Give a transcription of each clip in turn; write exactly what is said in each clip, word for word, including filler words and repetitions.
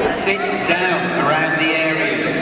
Sit down around the areas.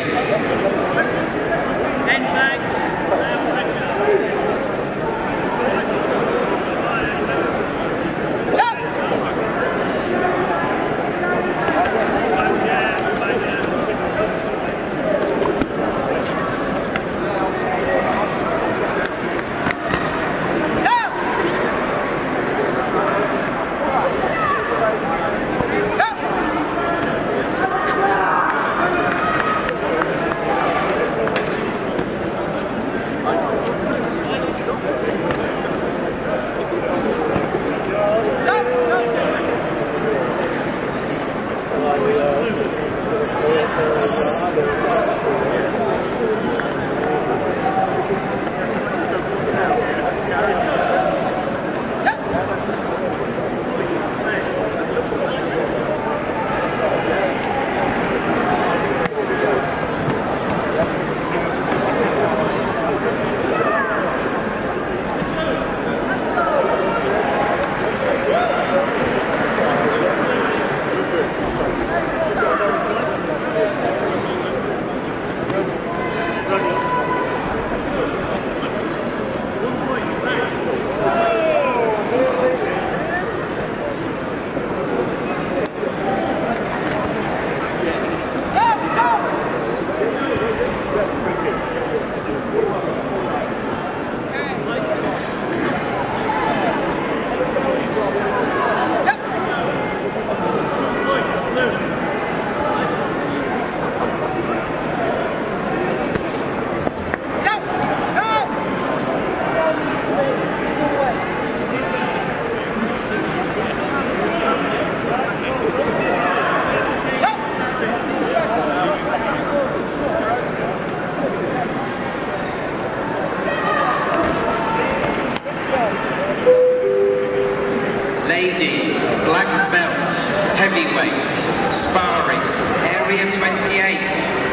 Ladies, black belt, heavyweight, sparring, area twenty-eight.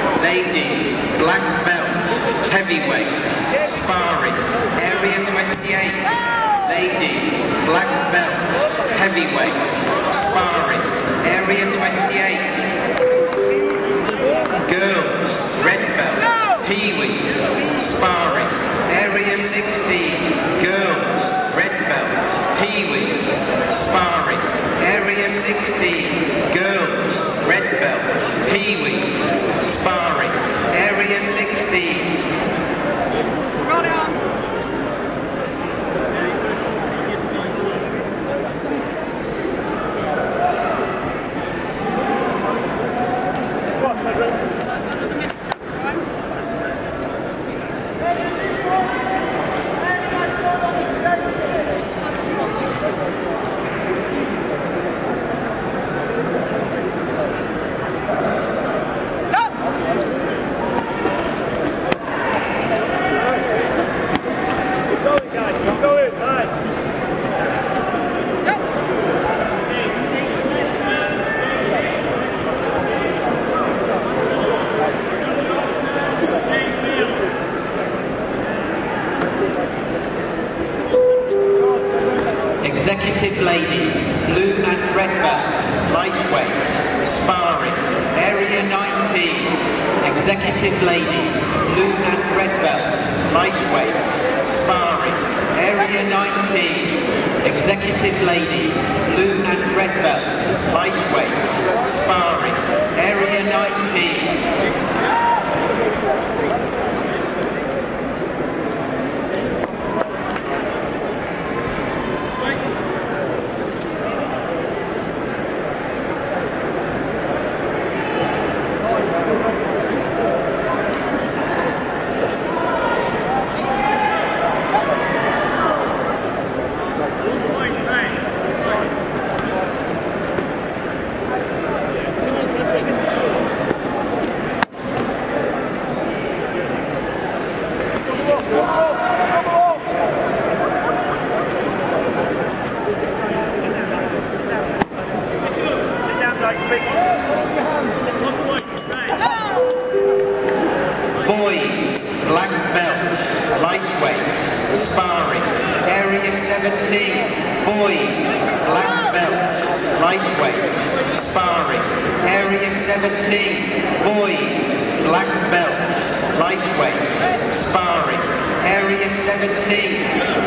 Ladies, black belt, heavyweight, sparring, area twenty-eight. Ladies, black belt, heavyweight, sparring, area twenty-eight. Girls, red belt, peewees, sparring, area sixteen. Girls, red belt, peewees, sparring, area sixteen. Girls, red belt, peewees, sparring, area sixteen. Roll it on. Executive ladies, blue and red belt, lightweight, sparring, area nineteen. Executive ladies, blue and red belt, lightweight, sparring, area nineteen. Executive ladies, blue and red belt, lightweight, sparring, area nineteen. Boys, black belt, lightweight, sparring, area seventeen. Boys, black belt, lightweight, sparring, area seventeen, boys, black belt, lightweight, sparring, area seventeen.